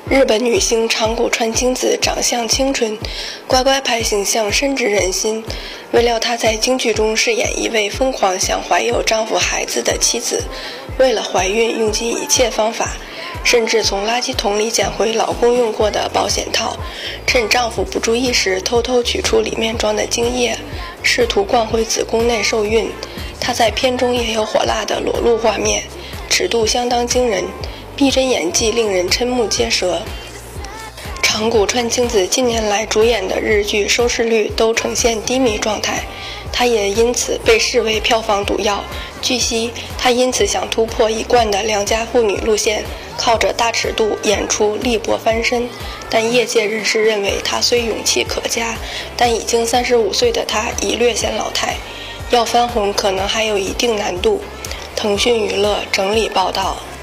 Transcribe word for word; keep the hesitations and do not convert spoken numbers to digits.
日本女星长谷川京子长相清纯，乖乖牌形象深植人心。未料她在京剧中饰演一位疯狂想怀有丈夫孩子的妻子，为了怀孕用尽一切方法，甚至从垃圾桶里捡回老公用过的保险套，趁丈夫不注意时偷偷取出里面装的精液，试图灌回子宫内受孕。她在片中也有火辣的裸露画面，尺度相当惊人，逼真演技令人瞠目结舌。长谷川京子近年来主演的日剧收视率都呈现低迷状态，她也因此被视为票房毒药。据悉，她因此想突破一贯的良家妇女路线，靠着大尺度演出力搏翻身。但业界人士认为，她虽勇气可嘉，但已经三十五岁的她已略显老态，要翻红可能还有一定难度。腾讯娱乐整理报道。